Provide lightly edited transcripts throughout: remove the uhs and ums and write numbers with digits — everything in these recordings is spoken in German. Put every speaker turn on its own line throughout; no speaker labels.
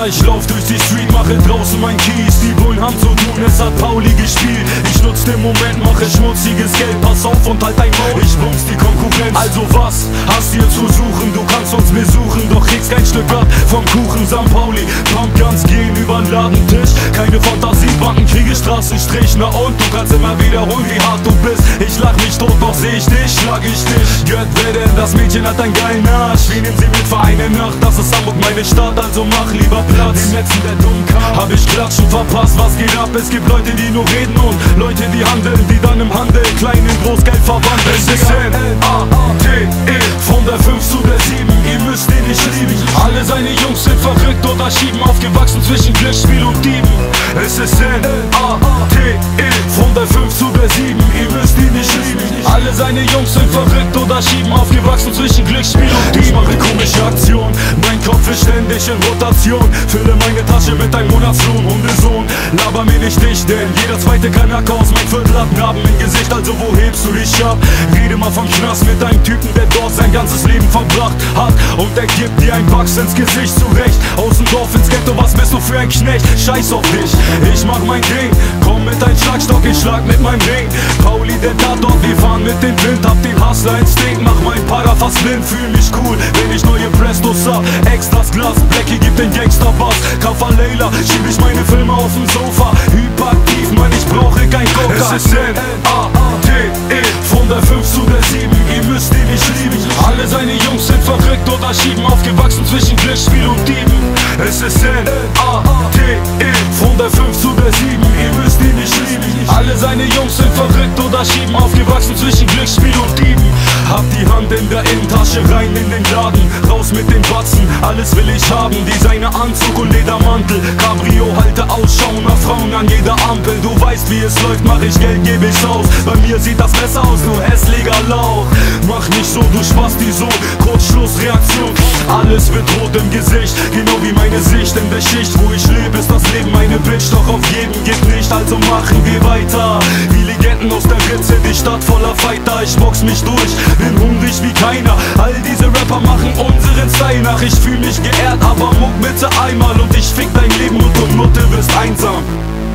Keiner, ich lauf durch die Street, mache draußen mein Kies. Die Bullen haben zu tun, es hat Pauli gespielt. Ich nutz den Moment, mache schmutziges Geld. Pass auf und halt dein Maul, ich bums die Konkurrenz. Also was hast dir zu suchen? Du kannst uns besuchen, doch kriegst kein Stück ab vom Kuchen. St. Pauli, Pumpguns gehen übern Ladentisch. Keine Fantasiebanken, kriege Straßenstrich. Na und du kannst immer wiederholen, wie hart du bist. Ich lach mich tot, doch seh ich dich, schlag ich dich. Gött, wer denn? Das Mädchen hat einen geilen Arsch. Wie nehmen sie mit für eine Nacht? Das ist Hamburg, meine Stadt, also mach lieber Platz. Dem letzten, der dumm kam, hab ich Klatschen verpasst. Was geht ab? Es gibt Leute, die nur reden und Leute, die handeln, die dann im Handel klein in Großgeld verwandeln. Es ist N-A-T-E, von der 5 zu der 7, ihr müsst ihn nicht lieben. Alle seine Jungs sind verrückt oder schieben, aufgewachsen zwischen Glücksspiel und Dieben. Es ist N-A-T-E, von der 5 zu der 7, ihr müsst ihn nicht lieben. Alle seine Jungs sind verrückt oder schieben, aufgewachsen zwischen Glücksspiel und Dieben. Ich mache komische Aktionen, mein Kopf ist ständig in Rotation. Fülle meine Tasche mit einem Monatslohn, Hundesohn. Laber mir nicht dich, denn jeder zweite Kanake aus meinem Viertel hat Narben im Gesicht. Also wo hebst du dich ab? Rede mal vom Knast mit einem Typen, der dort sein ganzes Leben verbracht hat. Und der gibt dir ein Bucks ins Gesicht zurecht. Aus dem Dorf ins Ghetto, was bist du für ein Knecht? Scheiß auf dich, ich mach mein Ding. Komm mit deinem Schlagstock, ich schlag mit meinem Ring. Pauli, der Tatort, wir fahren mit dem Wind. Hab den Hustler-Instinkt, mach mein Para fast blind. Fühl mich cool, wenn ich neue Prestos hab. Extras Glas, Blackie gibt den Gangster-Bass. Kaffa Leila, schieb ich meine Filme auf dem Sofa. Hyperaktiv, Mann, ich brauche kein Coca. Es ist N-A-T-E, von der 5 zu der 7, ihr müsst ihn nicht lieben. Alle seine Jungs sind verrückt oder schieben, aufgewachsen zwischen Glücksspiel und Dieben. Es ist N-A-T-E, von der 5 zu der 7, ihr müsst ihn nicht lieben. Alle seine Jungs sind verrückt oder schieben, aufgewachsen zwischen Glücksspiel und Dieben. Hab die Hand in der Innentasche, rein in den Laden, raus mit den Batzen, alles will ich haben. Designeranzug und Ledermantel, Cabrio, halte Ausschau nach Frauen an jeder Ampel. Du weißt, wie es läuft, mach ich Geld, geb ich aus. Bei mir sieht das besser aus, nur hässlicher Lauch. Mach nicht so, du Spasti, so Kurzschlussreaktion. Alles wird rot im Gesicht, genau wie meine Sicht. In der Schicht, wo ich lebe, ist das Leben eine Bitch. Doch auf jeden geht nicht, also machen wir weiter. Wie Legenden aus der Ritze, die Stadt voller Fighter. Ich box mich durch, bin hungrig wie keiner. All diese Rapper machen unseren Style nach. Ich fühl mich geehrt, aber muck bitte einmal und ich fick dein Leben und du Nutte wirst einsam.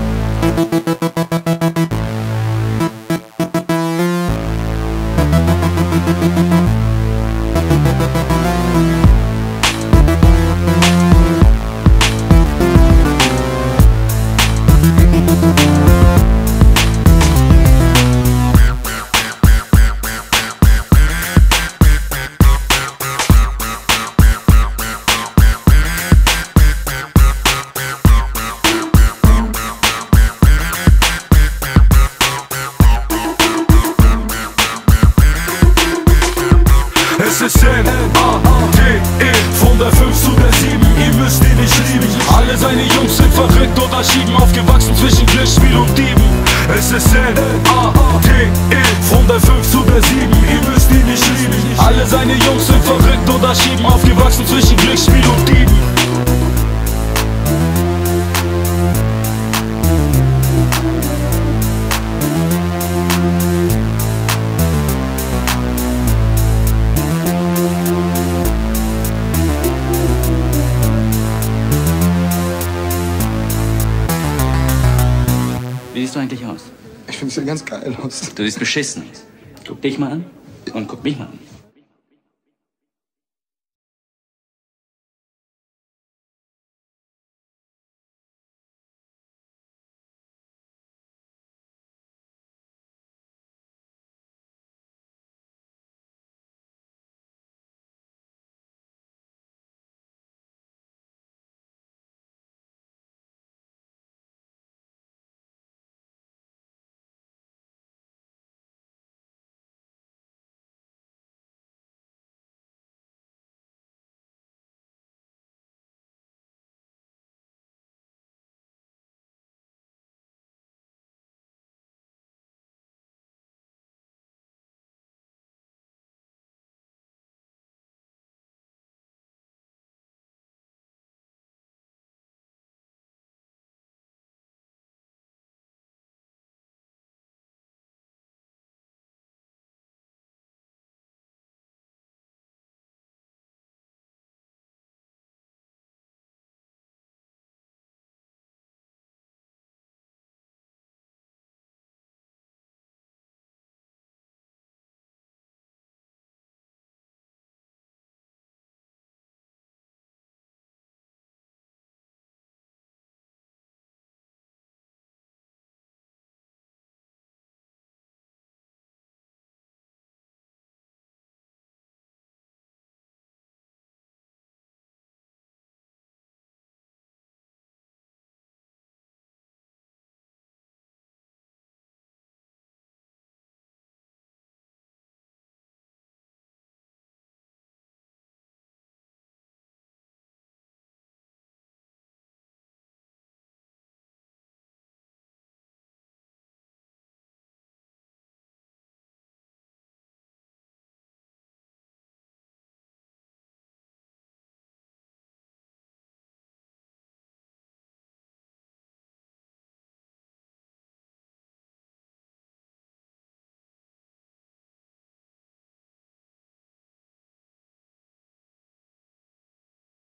Es ist N-A-T-E, von der 5 zu der 7, ihr müsst ihn nicht lieben. Alle seine Jungs sind verrückt oder schieben, aufgewachsen zwischen Glücksspiel und Dieben. Es ist N-A-T-E, von der 5 zu der 7, ihr müsst ihn nicht lieben. Alle seine Jungs sind verrückt oder schieben, aufgewachsen zwischen Glücksspiel und Dieben.
Wie siehst du eigentlich aus?
Ich finde, es sieht ganz geil aus.
Du siehst beschissen aus. Guck dich mal an und guck mich mal an.